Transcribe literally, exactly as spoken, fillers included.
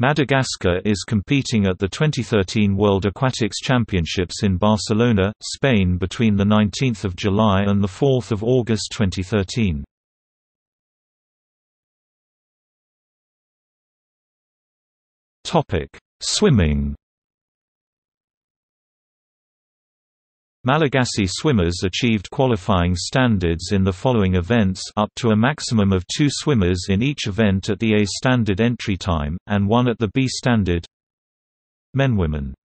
Madagascar is competing at the twenty thirteen World Aquatics Championships in Barcelona, Spain between the nineteenth of July and the fourth of August twenty thirteen. Topic: Swimming. Malagasy swimmers achieved qualifying standards in the following events up to a maximum of two swimmers in each event at the A standard entry time, and one at the B standard. Men Women